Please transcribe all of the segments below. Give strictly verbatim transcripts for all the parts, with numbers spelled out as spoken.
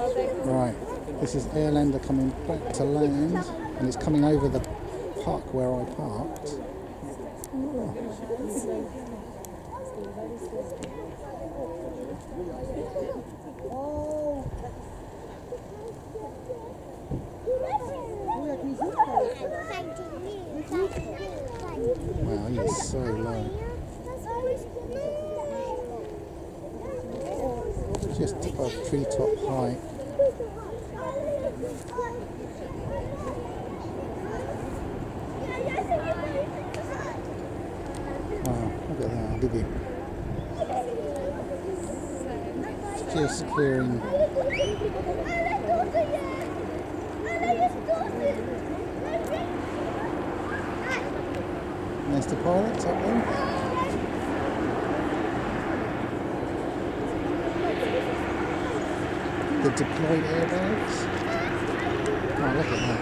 Right, this is Airlander coming back to land, and it's coming over the park where I parked. Oh. Wow, he is so low. Just above treetop height. Wow, look at that, did he? Just clearing. There's the pilots up there. The deployed airbags. Oh, look at that.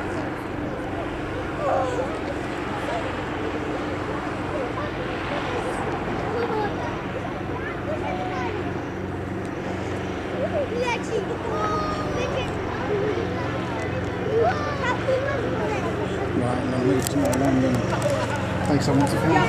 Right, I'm going to move to my landing. Thanks so much for filming.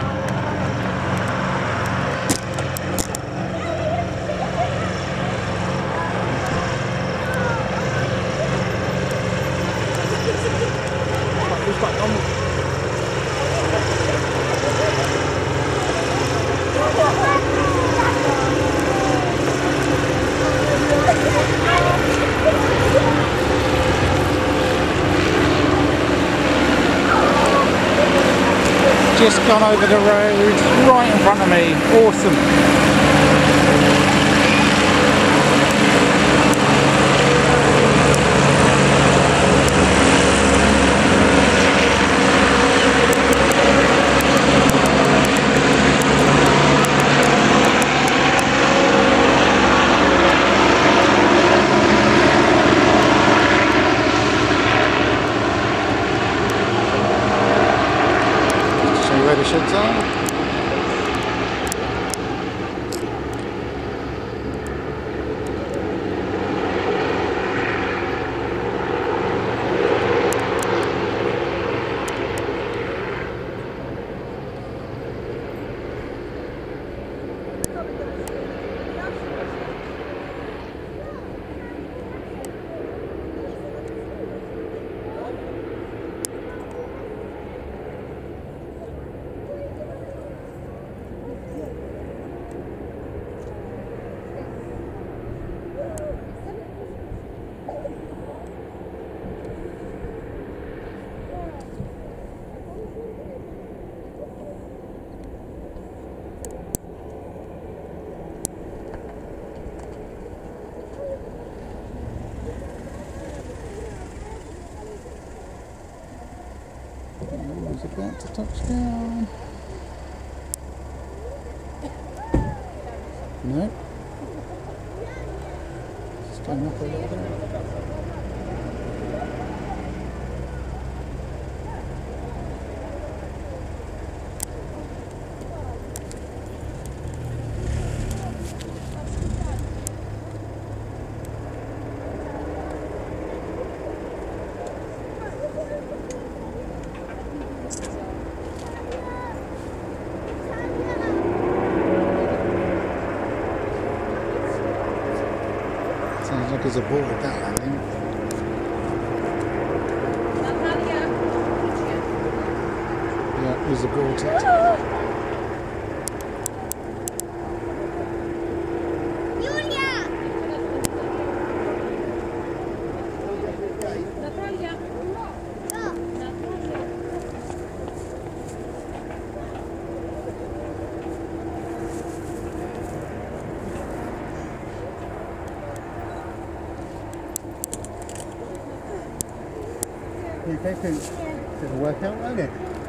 Just gone over the road right in front of me. Awesome. Where the sheds are. He's about to touch down. Nope. Just going up a little bit. Sounds like he's aboard that landing. Yeah, he's aborted. You okay, Pooch? Did it work out, won't it?